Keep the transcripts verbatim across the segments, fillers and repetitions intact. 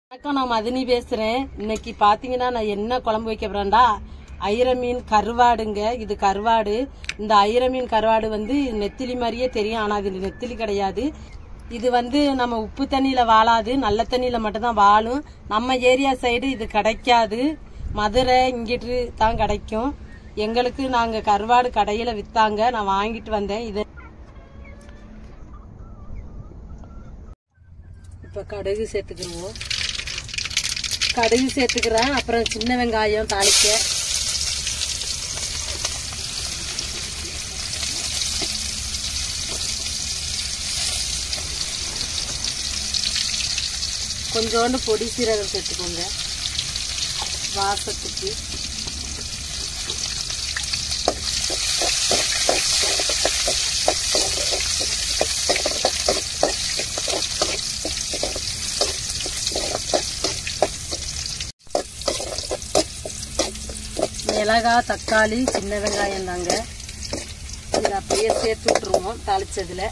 வணக்கம், நான் மதினி பேசுறேன். இன்னைக்கு பாத்தீங்கன்னா நான் என்ன குழம்பு வைக்க போறேன்டா, ஐர மீன் கருவாடுங்க. இது கருவாடு. இந்த ஐர மீன் கருவாடு வந்து நெத்திலி மாதிரியே தெரியும், ஆனா இது நெத்திலி கிடையாது. இது வந்து நம்ம உப்பு தண்ணியில வாழாது, நல்ல தண்ணியில மட்டும்தான் வாழும். நம்ம ஏரியா சைடு இது கிடைக்காது, மதுரை இங்கிட்டு தான் கிடைக்கும். எங்களுக்கு நாங்க கருவாடு கடையில வித்தாங்க, நான் வாங்கிட்டு வந்தேன். இது இப்ப கடுகு சேர்த்துக்கிடுவோம். கடுகு சேர்த்துக்கிறேன். அப்புறம் சின்ன வெங்காயம் தாளிக்க, கொஞ்சோண்டு பொடி சீரகம் சேர்த்துக்கோங்க வாசத்துக்கு. மிளகாய், தக்காளி, சின்ன வெங்காயம் தாங்க. இதை அப்படியே சேர்த்து விட்டுருவோம் தாளிச்சதுல.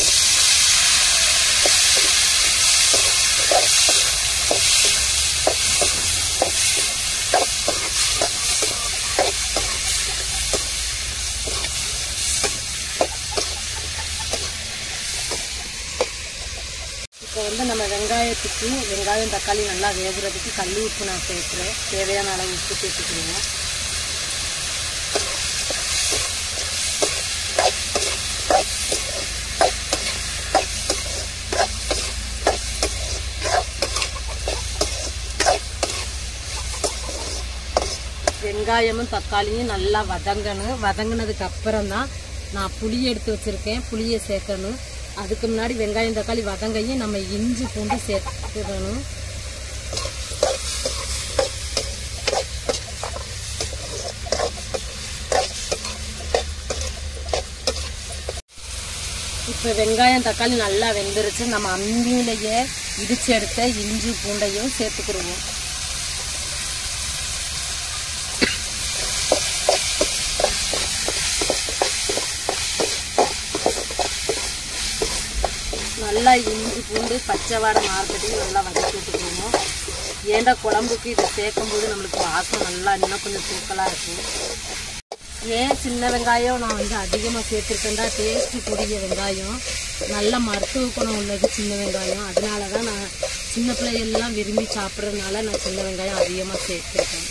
இப்போ வந்து நம்ம வெங்காயத்துக்கு வெங்காயம் தக்காளி நல்லா வேகிறதுக்கு கல் உப்பு நான் சேர்க்குறேன். தேவையான அளவு உப்பு சேர்த்துக்கிடுவோம். வெங்காயமும் தக்காளியும் நல்லா வதங்கணும். வதங்கினதுக்கு அப்புறம் தான் நான் புளி எடுத்து வச்சிருக்கேன், புளியை சேர்க்கணும். அதுக்கு முன்னாடி வெங்காயம் தக்காளி வதங்கையும் நம்ம இஞ்சி பூண்டு சேர்த்துக்கணும். இப்போ வெங்காயம் தக்காளி நல்லா வெந்துருச்சு. நம்ம அம்மியிலேயே இடிச்சு எடுத்த இஞ்சி பூண்டையும் சேர்த்துக்கிடுவோம். நல்லா இஞ்சி பூண்டு பச்சை வாடை மார்க்கெட்டையும் நல்லா வதக்கி விட்டுக்கணும். ஏண்டா குழம்புக்கு இதை சேர்க்கும்போது நம்மளுக்கு வாசம் நல்லா இன்னும் கொஞ்சம் தூக்கலாக இருக்கும். ஏன் சின்ன வெங்காயம் நான் வந்து அதிகமாக சேர்த்துருக்கேன்டா, டேஸ்ட்டு கூடிய வெங்காயம், நல்ல மருத்துவ குணம் உள்ளது சின்ன வெங்காயம். அதனால தான் நான் சின்ன பிள்ளைகள்லாம் விரும்பி சாப்பிட்றதுனால நான் சின்ன வெங்காயம் அதிகமாக சேர்த்துருக்கேன்.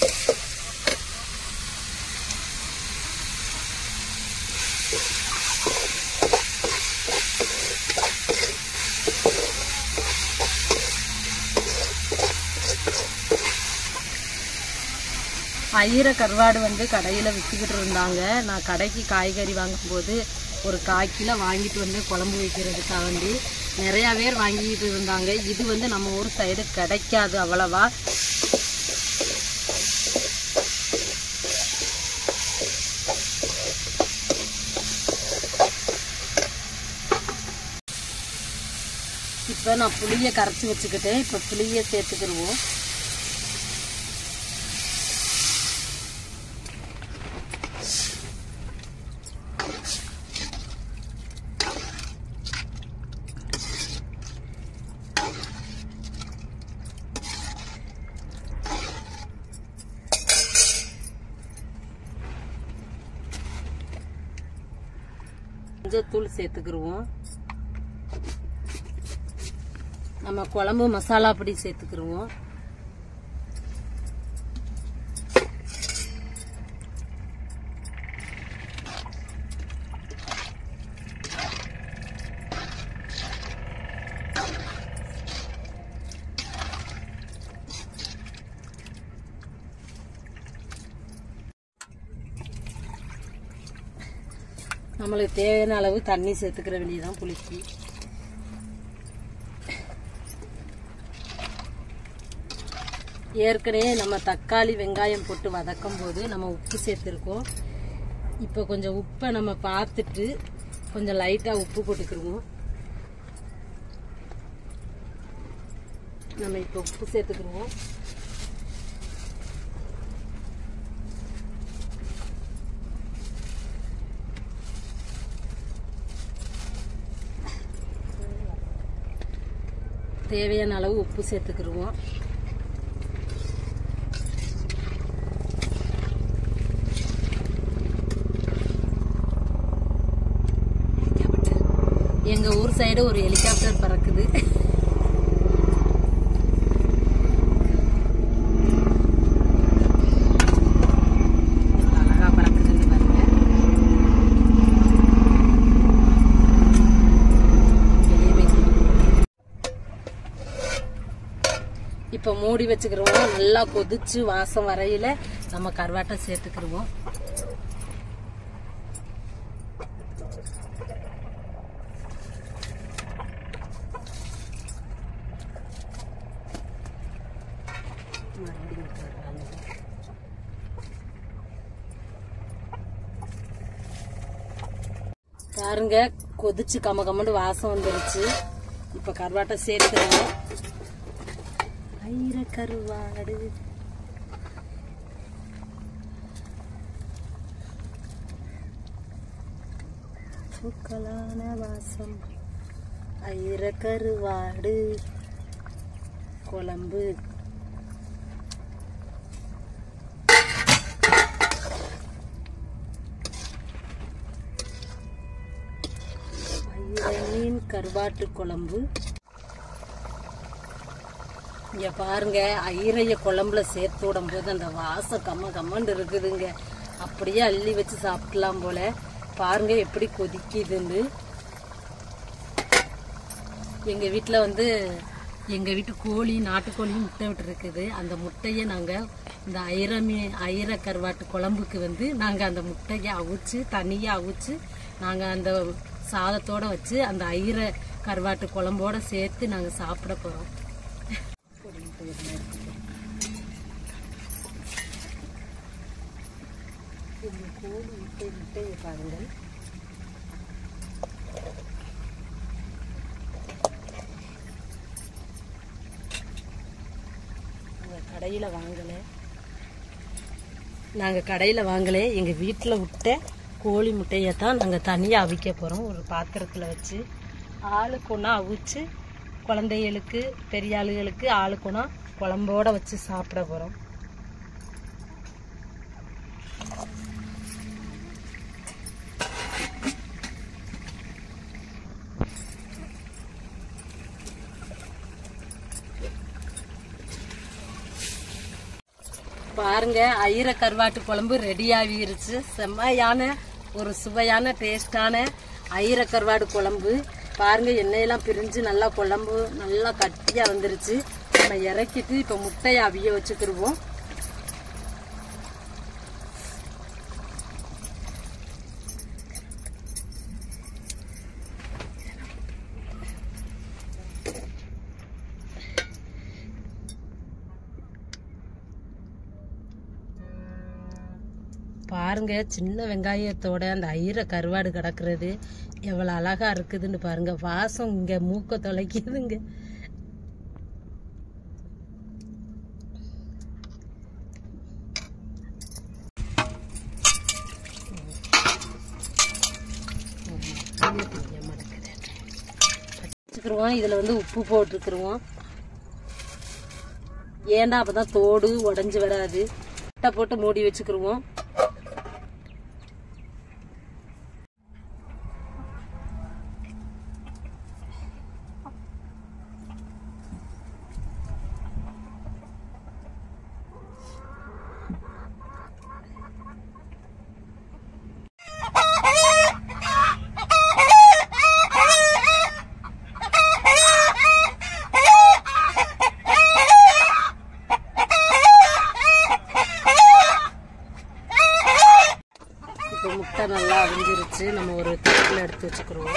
ஐர கருவாடு வந்து கடையில் விற்றுக்கிட்டு இருந்தாங்க. நான் கடைக்கு காய்கறி வாங்கும்போது ஒரு கால் கிலோ வாங்கிட்டு வந்து குழம்பு வைக்கிறதுக்காக வேண்டி நிறையா பேர் வாங்கிட்டு இருந்தாங்க. இது வந்து நம்ம ஊர் சைடு கிடைக்காது அவ்வளவா. இப்போ நான் புளியை கரைச்சி வச்சுக்கிட்டேன். இப்போ புளியை சேர்த்துக்கிடுவோம். மஞ்சத்தூள் சேர்த்துக்கிடுவோம். நம்ம குழம்பு மசாலா பொடி சேர்த்துக்கிடுவோம். நம்மளுக்கு தேவையான அளவு தண்ணி சேர்த்துக்கிற வெளியதான் புளிக்கு. ஏற்கனவே நம்ம தக்காளி வெங்காயம் போட்டு வதக்கும் போது நம்ம உப்பு சேர்த்துருக்கோம். இப்போ கொஞ்சம் உப்பை நம்ம பார்த்துட்டு கொஞ்சம் லைட்டாக உப்பு போட்டுக்கிடுவோம். நம்ம இப்போ உப்பு சேர்த்துக்கிடுவோம். தேவையான அளவு உப்பு சேர்த்துக்கிடுவோம். எங்க ஊர் சைடு ஒரு ஹெலிகாப்டர் பறக்குது. அழகா பறக்குதுன்னு பாருங்க. இப்ப மூடி வச்சுக்கிறோம். நல்லா கொதிச்சு வாசம் வரையில நம்ம கருவாட்டை சேர்த்துக்கிடுவோம். பாருங்க, கொதிச்சு கம கமண்டு வாசம் வந்துருச்சு. இப்ப கருவாட்டை சேர்த்துருவோம். ஐர கருவாடு பூக்களான வாசம், ஐர கருவாடு குழம்பு. ஐர மீன் கருவாட்டு குழம்பு. இங்க பாருங்க, ஐரைய குழம்புல சேர்த்து விடும் போது அந்த வாசம் கம்ம கம்மண்டு இருக்குதுங்க. அப்படியே அள்ளி வச்சு சாப்பிடலாம் போல. பாருங்க எப்படி கொதிக்குதுன்னு. எங்க வீட்டுல வந்து எங்க வீட்டு கோழி, நாட்டுக்கோழி முட்டை விட்டு இருக்குது. அந்த முட்டையை நாங்க இந்த ஐரமீ ஐர கருவாட்டு குழம்புக்கு வந்து நாங்க அந்த முட்டையை அவிச்சு தனியா அவிச்சு நாங்க அந்த சாதத்தோட வச்சு அந்த ஐர கருவாட்டு குழம்போட சேர்த்து நாங்க சாப்பிட போறோம். கோழி முட்டை முட்டையை பாருங்கள். கடையில வாங்கல, நாங்க கடையில வாங்கல. எங்க வீட்டுல விட்ட கோழி முட்டையை தான் நாங்க தனியா அவிக்க போறோம். ஒரு பாத்திரத்துல வச்சு ஆளுக்கு ஒன்னா அவிச்சு குழந்தைகளுக்கு, பெரிய ஆளுகளுக்கு ஆளுக்கு ஒன்னா குழம்போட வச்சு சாப்பிட போறோம். பாருங்க, ஐர கருவாட்டு குழம்பு ரெடி ஆகிருச்சு. செம்மையான ஒரு சுவையான டேஸ்டான ஐர கருவாடு குழம்பு. பாருங்க, எண்ணெயெல்லாம் பிரிஞ்சு நல்லா குழம்பு நல்லா கட்டியா வந்துருச்சு. நம்ம இறக்கிட்டு இப்ப முட்டையை அவிய வச்சுக்கிடுவோம். பாருங்க, சின்ன வெங்காயத்தோட அந்த ஐர கருவாடு கிடக்குறது எவ்வளவு அழகா இருக்குதுன்னு பாருங்க. வாசம் இங்க மூக்க தொலைக்குதுங்க. இதுல வந்து உப்பு போட்டுருக்குருவோம். ஏண்டா அப்பதான் தோடு உடைஞ்சு வராது. முட்டை போட்டு மூடி வச்சுக்கிருவோம். முட்டை நல்லா அவிஞ்சிருச்சு. நம்ம ஒரு தட்டில் எடுத்து வச்சுக்கிறோம்.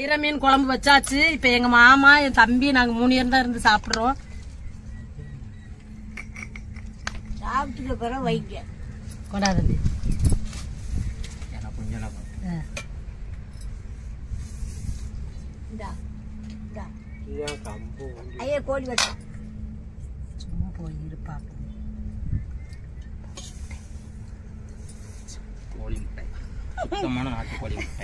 ஐர மீன் குழம்பு வச்சாச்சு. இப்ப எங்க மாமா என் தம்பி நாங்க மூணு பேரும் தான் இருந்து சாப்பிடுறோம். சாப்பிட்டுக்கு பிறகு வைங்க கொண்டாது ஐயா கோழி வச்சா சும்மா போய் இருப்பா. கோழி முட்டை, சுத்தமான நாட்டு கோழி முட்டை.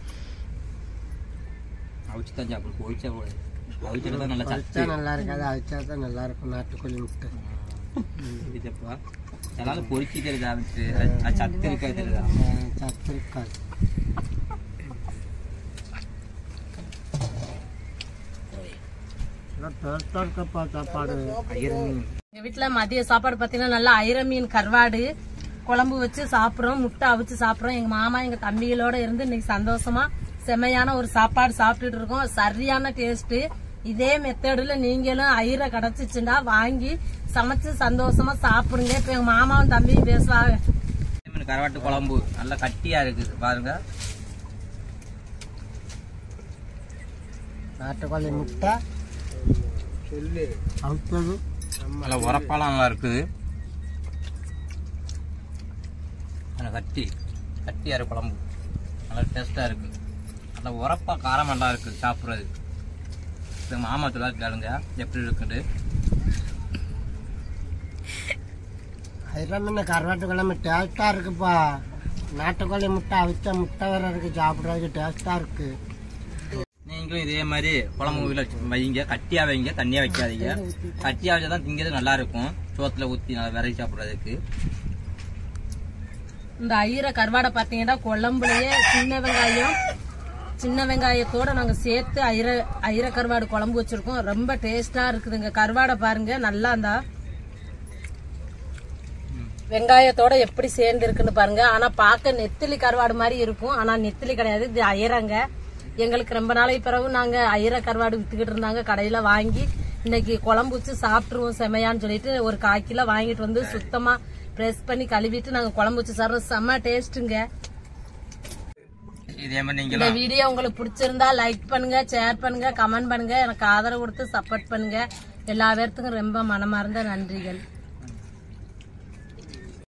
அவிச்சு தான் சாப்பிடும், கோழிச்சா போடு. அவிச்சா தான் நல்லா சத்து நல்லா இருக்காது, அவிச்சா தான் நல்லா இருக்கும் நாட்டுக்கோழி முட்டை. இதுப்பா எல்லாரும் பொறிச்சு தெரியுது, அவிச்சு அது சத்து இருக்காது தெரியுதா? சத்து இருக்காது. இருக்கப்பா சாப்பாடு. எங்க வீட்டுல மதிய சாப்பாடு பாத்தீங்கன்னா நல்லா ஐர மீன் கருவாடு குழம்பு வச்சு சாப்பிடுறோம், முட்டை அவிச்சு சாப்பிடுறோம். எங்க மாமா எங்க தம்பிகளோட இருந்து இன்னைக்கு சந்தோஷமா செமையான ஒரு சாப்பாடு சாப்பிட்டுட்டு இருக்கோம். சரியான டேஸ்ட். இதே மெத்தடுல நீங்களும் ஐர கிடைச்சிச்சுண்டா வாங்கி சமைச்சு சந்தோஷமா சாப்பிடுங்க. இப்ப எங்க மாமாவும் தம்பியும் பேசுவாங்க. கருவாட்டு குழம்பு நல்லா கட்டியா இருக்குது பாருங்க. நாட்டுக்கோழி முட்டை அவிச்சது நல்லா உரப்பாலாம் நல்லா இருக்குது. நல்லா கட்டி கட்டியா இருக்கு குழம்பு, நல்லா டேஸ்டா இருக்கு. நல்லா உரப்பா காரம் நல்லா இருக்கு சாப்பிட்றது. மாமா சொல்ல கேளுங்க எப்படி இருக்குது. ஐர மீன் கருவாட்டு குழம்பு டேஸ்டா இருக்குப்பா. நாட்டுக்கோழி முட்டை அவிச்ச முட்டை வேற இருக்கு, சாப்பிட்றதுக்கு டேஸ்டா இருக்கு. நீங்களும் இதே மாதிரி குழம்பு வீட்டில் வைங்க, கட்டியா வைங்க, தண்ணியா வைக்காதீங்க. கட்டியா வச்சாதான் திங்கிறது நல்லா இருக்கும், சோத்துல ஊற்றி நல்லா விரைச்சி சாப்பிட்றதுக்கு. இந்த ஐர கருவாடை பாத்தீங்கன்னா குழம்புலயே சின்ன வெங்காயம் சின்ன வெங்காயத்தோட நாங்க சேர்த்து ஐர ஐர கருவாடு குழம்பு வச்சிருக்கோம். ரொம்ப டேஸ்டா இருக்குதுங்க. கருவாடை பாருங்க நல்லா அந்த வெங்காயத்தோட எப்படி சேர்ந்து இருக்குன்னு பாருங்க. ஆனா பாக்க நெத்திலி கருவாடு மாதிரி இருக்கும், ஆனா நெத்திலி கிடையாது, இது ஐரங்க. எங்களுக்கு ரொம்ப நாளைக்கு பிறகு நாங்க ஐர கருவாடு வித்துக்கிட்டு இருந்தாங்க, கடையில வாங்கி இன்னைக்கு குழம்பு வச்சு சாப்பிட்டுருவோம் செமையான்னு சொல்லிட்டு ஒரு கால் கிலோ வாங்கிட்டு வந்து சுத்தமா பிரஸ் பண்ணி கழுவிட்டு நாங்க குழம்பு வச்சு சாப்பிடுறோம். செம்ம டேஸ்ட்டுங்க. இந்த வீடியோ உங்களுக்கு பிடிச்சிருந்தா லைக் பண்ணுங்க, ஷேர் பண்ணுங்க, கமெண்ட் பண்ணுங்க, எனக்கு ஆதரவு கொடுத்து சப்போர்ட் பண்ணுங்க. எல்லா பேர்த்துக்கும் ரொம்ப மனமார்ந்த நன்றிகள்.